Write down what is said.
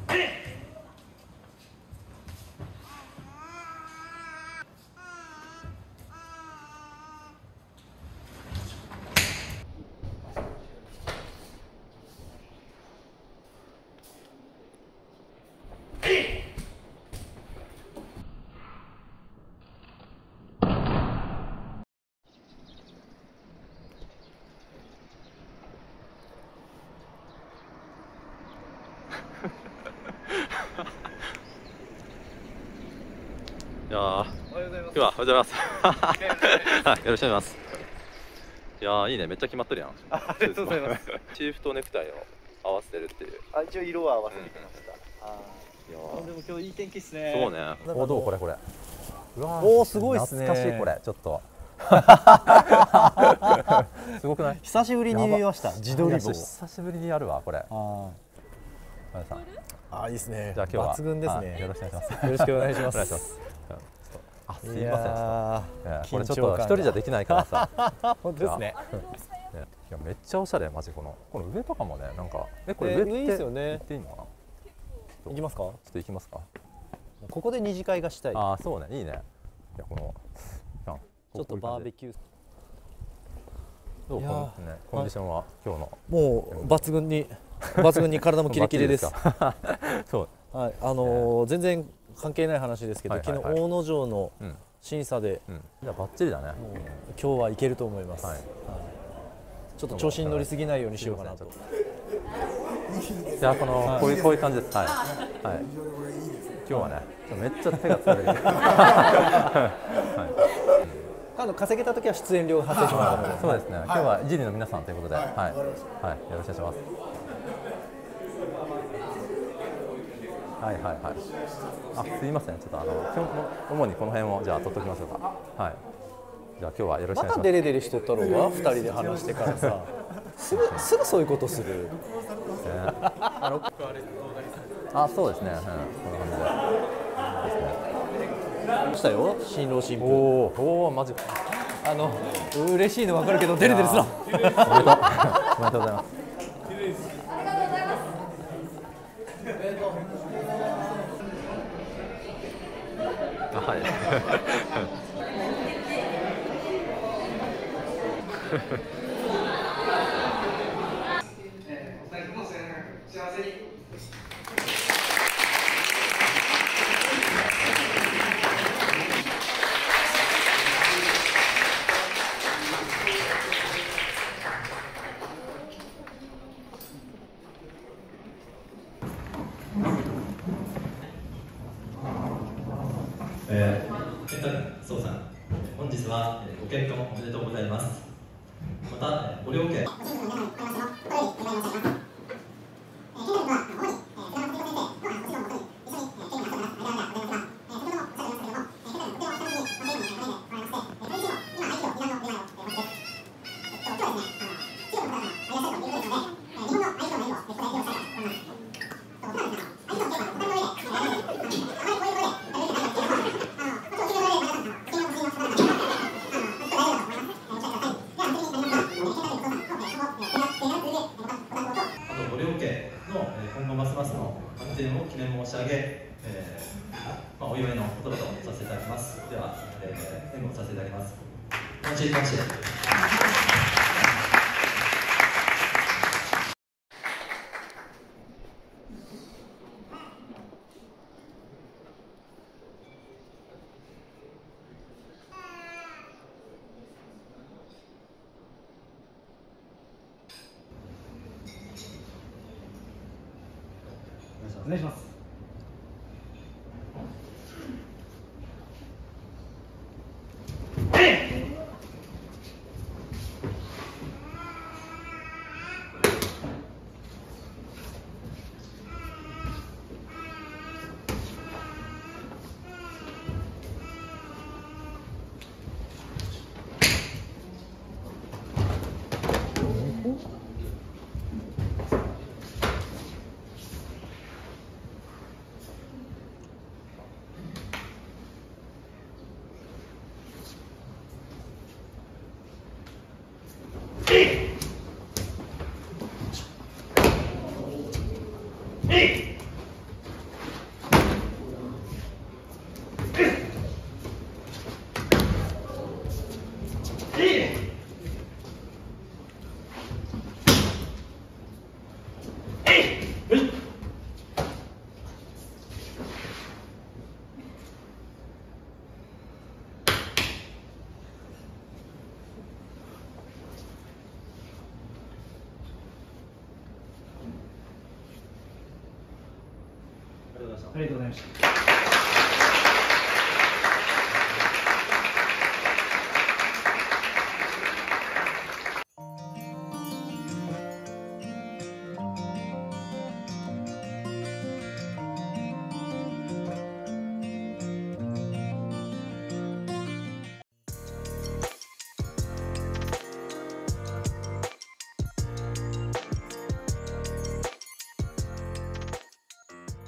いやー、今日はおはようございます。はい、よろしくお願いします。いやー、いいね、めっちゃ決まってるやん。 ありがとうございます。 チーフとネクタイを合わせてるっていう。 あ、一応色は合わせてきました。 いやでも今日いい天気っすね。 そうね。 お、どうこれこれ。うわー、 おー、すごいっすね。 懐かしいこれ、ちょっと。すごくない？ 久しぶりに見ました。自撮り棒。 久しぶりにやるわこれ。 あ、いいですね。 じゃあ今日は抜群ですね。 よろしくお願いします。 よろしくお願いします。 あ、すいません。これちょっと一人じゃできないからさ。 本当ですね。 いやめっちゃおしゃれマジこの上とかもねなんかこれ上いいですよね。 行っていいのかな。 行きますか。 ちょっと行きますか。 ここで二次会がしたい。 ああそうねいいね。いやこのちょっとバーベキュー。 どうコンディションは今日の。 もう抜群に体もキレキレです。 そう。 はい、全然関係ない話ですけど、昨日大野城の審査で、 じゃバッチリだね。 今日はいけると思います。ちょっと調子に乗りすぎないようにしようかなと。 じゃあこういう感じです。はい。今日はねめっちゃ手が疲れる。 稼げた時は出演料が発生しますので。 そうですね。今日はジリの皆さんということで、はい、よろしくお願いします。あ、すいません。ちょっと主にこの辺をじゃあ取っときましょうか。はい。じゃあ今日はよろしくお願いします。 またデレデレしとったろうが、2人で話してからさ、すぐそういうことする。 あ、そうですね。こんな感じで。 したよ、新郎新婦。 おお、マジか。 嬉しいの分かるけどデレデレすな。 おめでとうございます。はい。 宋さん、本日はご結婚おめでとうございます。また、ご両家。今後ますますの発展を記念申し上げ、お祝いの言葉とさせていただきます。では、演舞をさせていただきます。こんにちは。お願いします。 ございました。 ありがとうございました。